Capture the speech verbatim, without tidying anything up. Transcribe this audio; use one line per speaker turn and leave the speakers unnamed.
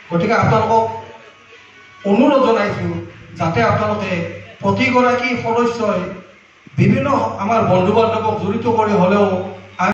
গতিকে আপোনালোকক অনুৰোধ জনাইছোঁ যাতে আপোনালোকে প্ৰতিগৰাকী সদস্যই বিভিন্ন আমাৰ বন্ধু বান্ধৱক জড়িত কৰি হ'লেও